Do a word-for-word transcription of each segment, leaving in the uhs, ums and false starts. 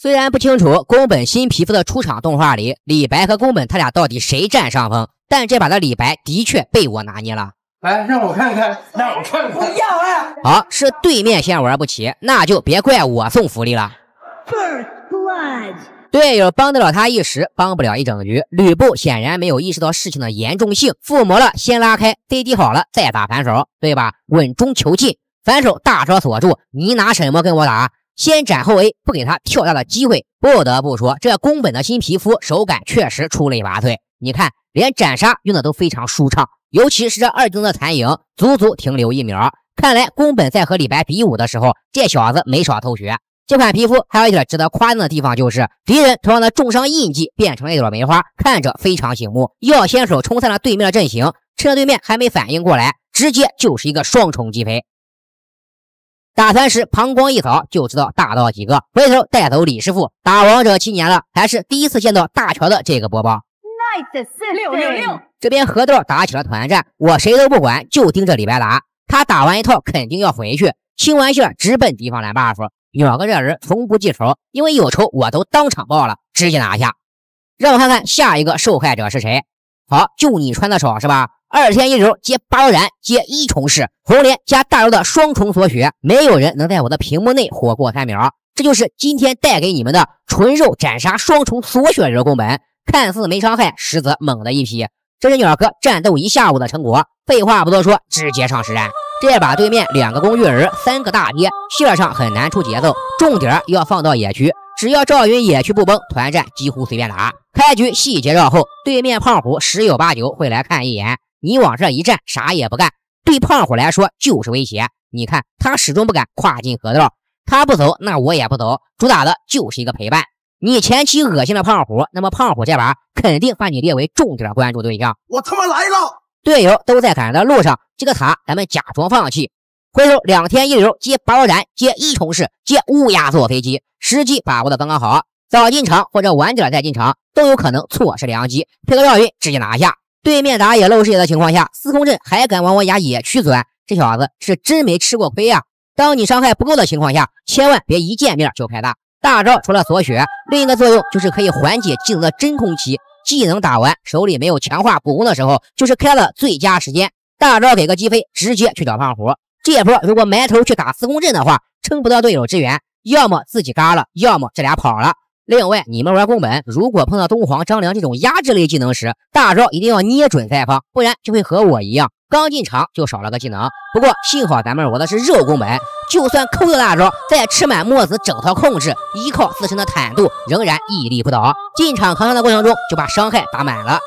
虽然不清楚宫本新皮肤的出场动画里李白和宫本他俩到底谁占上风，但这把的李白的确被我拿捏了。 来，让我看看，让我看看。不要啊！ 好，是对面先玩不起，那就别怪我送福利了。 First blood。 队友帮得了他一时，帮不了一整局。吕布显然没有意识到事情的严重性，附魔了先拉开 ，C D 好了再打反手，对吧？稳中求进，反手大招锁住，你拿什么跟我打？先斩后 A， 不给他跳大的机会。不得不说，这宫本的新皮肤手感确实出类拔萃。你看，连斩杀用的都非常舒畅，尤其是这二技能的残影，足足停留一秒。看来宫本在和李白比武的时候，这小子没少偷学。这款皮肤还有一点值得夸赞的地方，就是敌人头上的重伤印记变成了一朵梅花，看着非常醒目。要先手冲散了对面的阵型，趁着对面还没反应过来，直接就是一个双重击飞。打团时膀胱一扫就知道大道几个，回头带走李师傅。打王者七年了，还是第一次见到大乔的这个播报。 Nice， 六六六。 这边河豆打起了团战，我谁都不管，就盯着李白打。他打完一套肯定要回去，清完线直奔敌方蓝 buff。鸟哥这人从不记仇，因为有仇我都当场报了，直接拿下。让我看看下一个受害者是谁。好，就你穿的少是吧？二天一流接八柔然接一重式，红莲加大招的双重锁血，没有人能在我的屏幕内活过三秒。这就是今天带给你们的纯肉斩杀双重锁血人宫本，看似没伤害，实则猛的一批。这是鸟哥战斗一下午的成果。废话不多说，直接上实战。这把对面两个工具人，三个大爹，线上很难出节奏，重点要放到野区。只要赵云野区不崩，团战几乎随便打。开局细节绕后，对面胖虎十有八九会来看一眼。你往这一站，啥也不干，对胖虎来说就是威胁。你看他始终不敢跨进河道，他不走，那我也不走，主打的就是一个陪伴。你前期恶心了胖虎，那么胖虎这把肯定把你列为重点关注对象。 我他妈来了！ 队友都在赶的路上，这个塔咱们假装放弃。回头两天一流接八柔然接一重式接乌鸦坐飞机，时机把握的刚刚好，早进场或者晚点再进场都有可能错失良机，配合赵云直接拿下。对面打野漏视野的情况下，司空震还敢往我家野区钻，这小子是真没吃过亏啊！当你伤害不够的情况下，千万别一见面就开大。大招除了锁血，另一个作用就是可以缓解技能的真空期。技能打完手里没有强化补攻的时候，就是开的最佳时间。大招给个击飞，直接去找胖虎。这波如果埋头去打司空震的话，撑不到队友支援，要么自己嘎了，要么这俩跑了。另外，你们玩宫本，如果碰到东皇张良这种压制类技能时，大招一定要捏准再放，不然就会和我一样，刚进场就少了个技能。不过幸好咱们玩的是肉宫本，就算抠掉大招，再吃满墨子整套控制，依靠自身的坦度，仍然屹立不倒。进场扛伤的过程中，就把伤害打满了。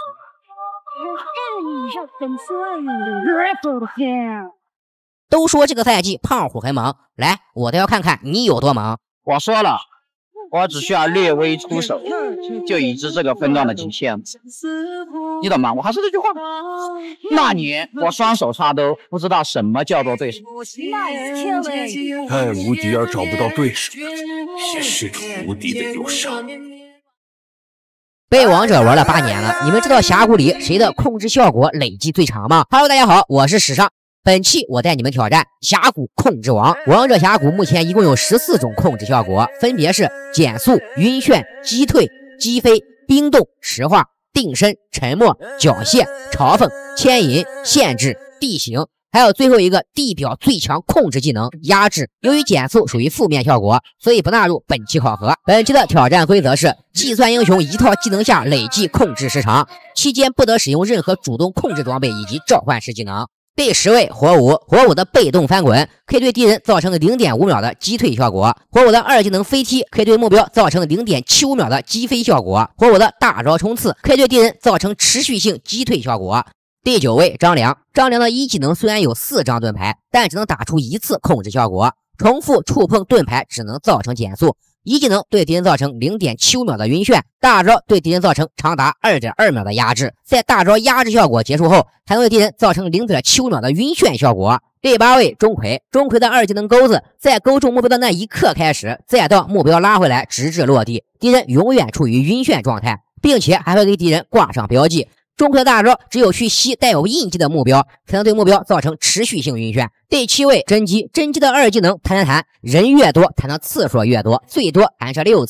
都说这个赛季胖虎很猛，来，我倒要看看你有多猛。 我说了，我只需要略微出手，就已知这个分段的极限。你懂吗？我还是这句话，那年我双手插兜，不知道什么叫做对手。 太无敌而找不到对手，也是种无敌的忧伤。 被王者玩了八年了，你们知道峡谷里谁的控制效果累计最长吗 ？Hello， 大家好，我是史尚。本期我带你们挑战峡谷控制王。王者峡谷目前一共有十四种控制效果，分别是减速、晕眩、击退、击飞、冰冻、石化、定身、沉默、缴械、嘲讽、牵引、限制、地形，还有最后一个地表最强控制技能压制。由于减速属于负面效果，所以不纳入本期考核。本期的挑战规则是计算英雄一套技能下累计控制时长，期间不得使用任何主动控制装备以及召唤师技能。第十位火舞，火舞的被动翻滚可以对敌人造成 零点五秒的击退效果，火舞的二技能飞踢可以对目标造成 零点七五秒的击飞效果，火舞的大招冲刺可以对敌人造成持续性击退效果。第九位张良，张良的一技能虽然有四张盾牌，但只能打出一次控制效果，重复触碰盾牌只能造成减速。一技能对敌人造成 零点七五秒的晕眩，大招对敌人造成长达 二点二秒的压制，在大招压制效果结束后，还能对敌人造成 零点七五秒的晕眩效果。第八位钟馗，钟馗的二技能钩子在勾中目标的那一刻开始，再到目标拉回来直至落地，敌人永远处于晕眩状态，并且还会给敌人挂上标记。钟馗的大招只有去吸带有印记的目标，才能对目标造成持续性晕眩。第七位甄姬，甄姬的二技能弹弹弹，人越多弹的次数越多，最多弹射六次，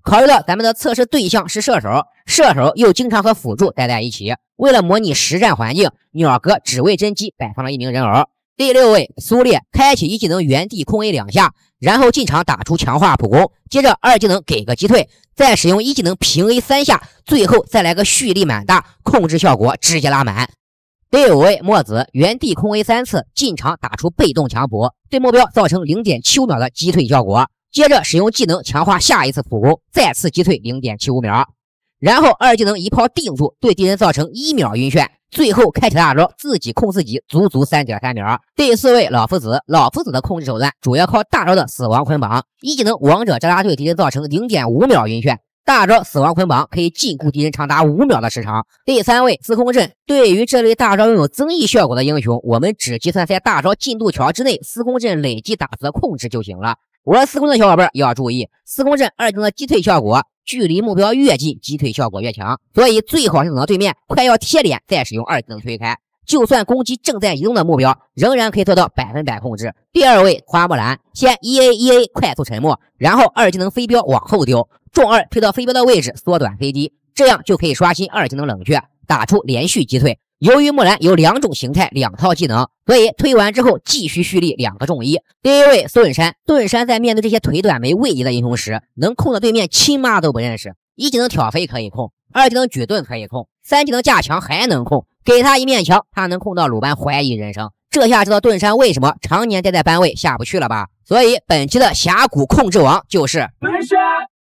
考虑到咱们的测试对象是射手，射手又经常和辅助待在一起，为了模拟实战环境，鸟哥只为真机摆放了一名人偶。第六位苏烈开启一技能原地空 A 两下，然后进场打出强化普攻，接着二技能给个击退，再使用一技能平 A 三下，最后再来个蓄力满大，控制效果直接拉满。第五位墨子原地空 A 三次，进场打出被动强补，对目标造成 零点七五 秒的击退效果，接着使用技能强化下一次普攻，再次击退 零点七五 秒，然后二技能一炮定住，对敌人造成一秒晕眩，最后开启大招，自己控自己足足 三点三 秒。第四位老夫子，老夫子的控制手段主要靠大招的死亡捆绑，一技能王者扎拉对敌人造成 零点五 秒晕眩，大招死亡捆绑可以禁锢敌人长达五秒的时长。第三位司空震，对于这类大招拥有增益效果的英雄，我们只计算在大招进度条之内司空震累计打死的控制就行了。玩司空震的小伙伴要注意，司空震二技能的击退效果距离目标越近，击退效果越强，所以最好是等到对面快要贴脸再使用二技能推开，就算攻击正在移动的目标，仍然可以做到百分百控制。第二位花木兰，先 一 A 一 A 快速沉默，然后二技能飞镖往后丢，重二推到飞镖的位置缩短飞滴，这样就可以刷新二技能冷却，打出连续击退。由于木兰有两种形态两套技能，所以推完之后继续蓄力两个重一。第一位盾山，盾山在面对这些腿短没位移的英雄时，能控的对面亲妈都不认识，一技能挑飞可以控，二技能举盾可以控，三技能架墙还能控，给他一面墙他能控到鲁班怀疑人生。这下知道盾山为什么常年待在班位下不去了吧？所以本期的峡谷控制王就是盾山。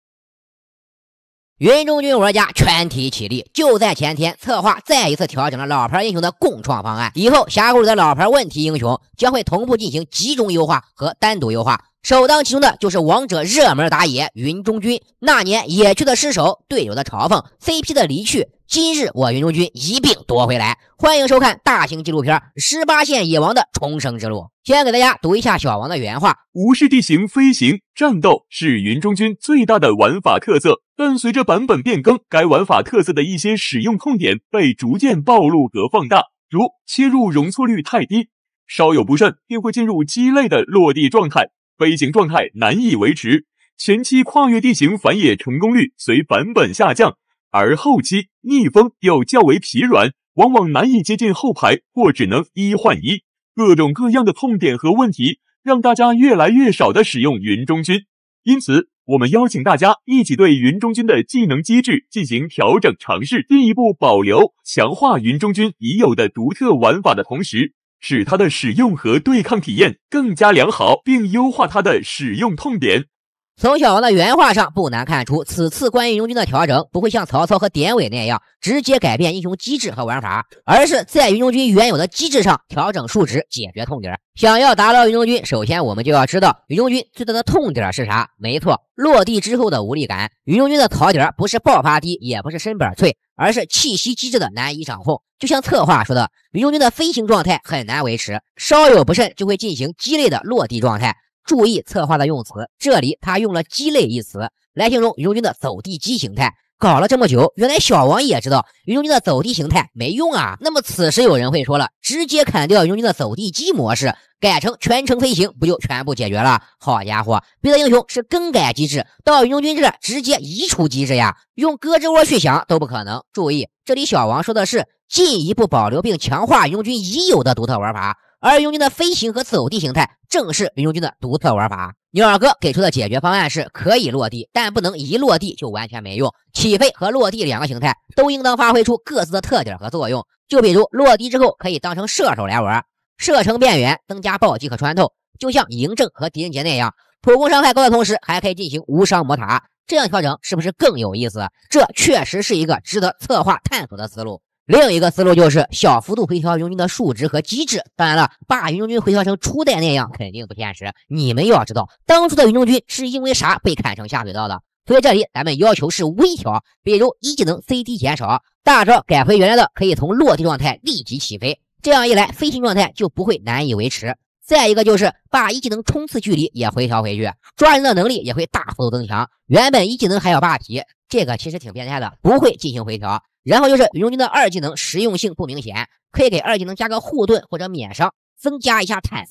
云中军玩家全体起立！就在前天，策划再一次调整了老牌英雄的共创方案，以后峡谷里的老牌问题英雄将会同步进行集中优化和单独优化。首当其冲的就是王者热门打野云中军。那年野区的失手，队友的嘲讽， C P 的离去，今日我云中军一并夺回来。欢迎收看大型纪录片《十八线野王的重生之路》。先给大家读一下小王的原话： 无视地形飞行战斗是云中军最大的玩法特色，但随着版本变更，该玩法特色的一些使用痛点被逐渐暴露和放大，如切入容错率太低，稍有不慎便会进入鸡肋的落地状态，飞行状态难以维持，前期跨越地形反野成功率随版本下降，而后期逆风又较为疲软，往往难以接近后排或只能一换一。各种各样的痛点和问题让大家越来越少的使用云中军，因此我们邀请大家一起对云中军的技能机制进行调整尝试，进一步保留强化云中军已有的独特玩法的同时，使它的使用和对抗体验更加良好，并优化它的使用痛点。 从小王的原话上不难看出，此次关于云中军的调整不会像曹操和典韦那样直接改变英雄机制和玩法，而是在云中军原有的机制上调整数值，解决痛点。想要达到云中军，首先我们就要知道云中军最大的痛点是啥。没错，落地之后的无力感。云中军的槽点不是爆发低，也不是身板脆，而是气息机制的难以掌控。就像策划说的，云中军的飞行状态很难维持，稍有不慎就会进行鸡肋的落地状态。注意策划的用词，这里他用了鸡肋一词来形容云中军的走地鸡形态。搞了这么久，原来小王也知道云中军的走地形态没用啊。那么此时有人会说了，直接砍掉云中军的走地鸡模式，改成全程飞行，不就全部解决了？好家伙，别的英雄是更改机制，到云中军这直接移除机制呀，用胳肢窝去想都不可能。注意，这里小王说的是进一步保留并强化云中军已有的独特玩法，而云中军的飞行和走地形态正是云中军的独特玩法。牛二哥给出的解决方案是可以落地，但不能一落地就完全没用。起飞和落地两个形态都应当发挥出各自的特点和作用。就比如落地之后可以当成射手来玩，射程变远，增加暴击和穿透，就像嬴政和狄仁杰那样，普攻伤害高的同时还可以进行无伤魔塔，这样调整是不是更有意思？这确实是一个值得策划探索的思路。另一个思路就是小幅度回调云中军的数值和机制，当然了，把云中军回调成初代那样肯定不现实。你们要知道，当初的云中军是因为啥被砍成下水道的？所以这里咱们要求是微调，比如一技能 C D 减少，大招改回原来的可以从落地状态立即起飞，这样一来飞行状态就不会难以维持。再一个就是把一技能冲刺距离也回调回去，抓人的能力也会大幅度增强。原本一技能还要霸体，这个其实挺变态的，不会进行回调。然后就是云中军的二技能实用性不明显，可以给二技能加个护盾或者免伤，增加一下坦速，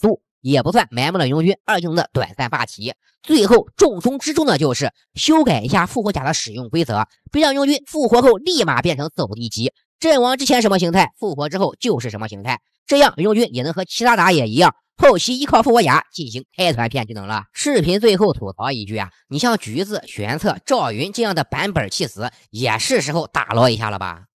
也不算埋没了永军二技能的短暂霸体。最后重中之重的就是修改一下复活甲的使用规则，别让永军复活后立马变成走地鸡，阵亡之前什么形态，复活之后就是什么形态，这样永军也能和其他打野一样，后期依靠复活甲进行开团骗技能了。视频最后吐槽一句啊，你像橘子、玄策、赵云这样的版本弃死，也是时候打捞一下了吧。